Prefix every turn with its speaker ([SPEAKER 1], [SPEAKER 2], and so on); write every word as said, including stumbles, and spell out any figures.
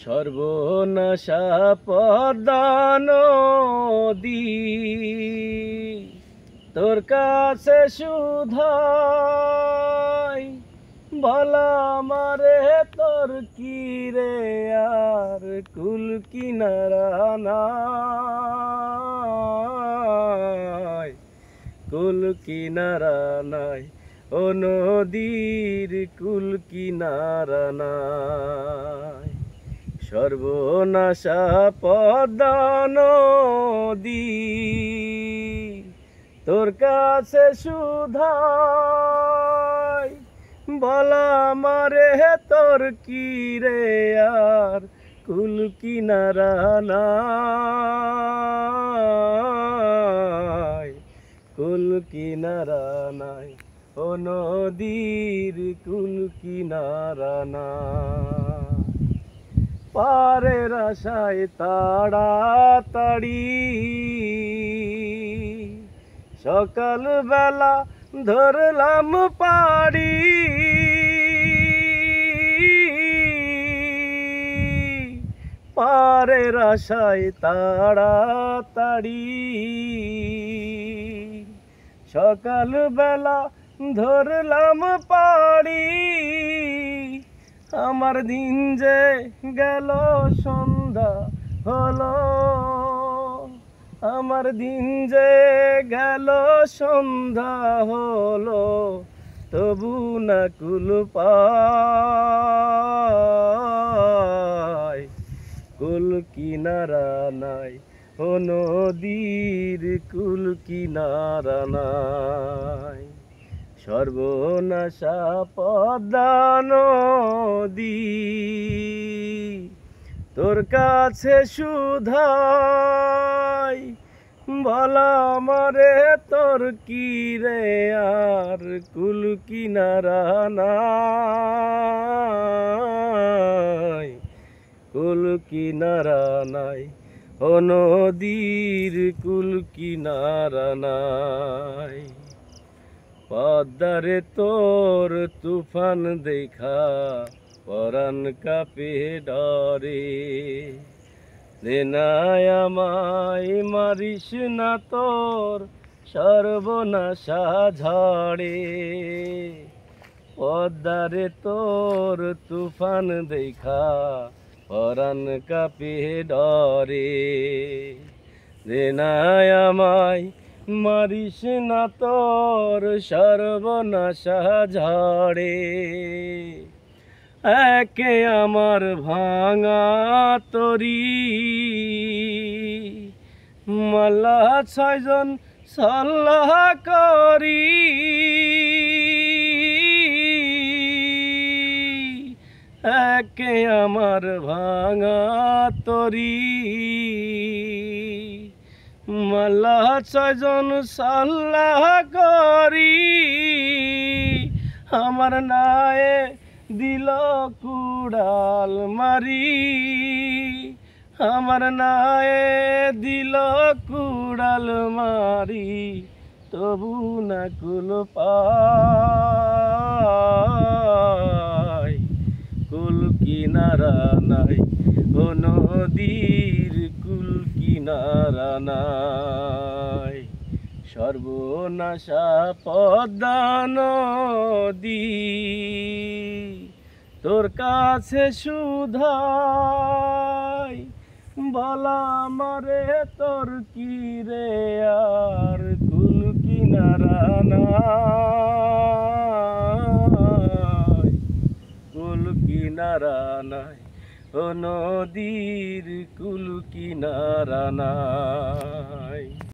[SPEAKER 1] সর্বনাশা পদ্মা নদী তোর কাছে সুধাই বলা মারে তোর কি রে আর কুল কিনারা নাই কুল কিনারা নাই ও নদীর কুল কিনারা নাই সর্বনাশা পদ্মা নদী তোর কাছে সুধাই বলা মারে তোর কি রে আর কুল কিনারা নাই কুল কিনারা নাই ও নদীর কুল কিনারা নাই পারের আশায় তাড়াতাড়ি সকাল বেলা ধরলাম পাড়ি পারের আশায় তাড়াতাড়ি সকাল বেলা ধরলাম পাড়ি আমার দিন যে গেল সন্ধ্যা হলো আমার দিন যে গেল সন্ধ্যা হলো তবু না কুল পাই কুল কিনারা নাই ও নদীর কুল কিনারা নাই সর্বনাশা পদ্মা নদী তোর কাছে সুধাই বলা মারে তোর কি রে আর কুল কিনারা নাই কুল কিনারা নাই ও নদীর কুল কিনারা নাই পদ্মারে তোর তুফান দেখা পরাণ কাঁপে ডরে দেনায় আমায় মারিস না তোর সর্বনাশা ঝড়ে পদ্মারে তোর তুফান দেখা পরাণ কাঁপে ডরে দেনায় আমায় মারিস না তোর সর্বনাশা ঝড়ে একে আমার ভাঙা তরি মাল্লা ছয়জন সাল্লাহ করি একে আমার ভাঙা তরি মাল্লা ছয়জন সাল্লাহ করি আমার নায়ে দিল কুড়াল মারি আমার নায়ে দিল কুড়াল মারি তবু না কুল পাই কুল কিনারা নাই ও নদীর কুল কিনারা নাই সর্বনাশা পদ্মা নদী তোর কাছে সুধাই বলা মারে তোর কি রে আর কুল কিনারা নাই কুল কিনারা নাই ও নদীর কুল কিনারা নাই।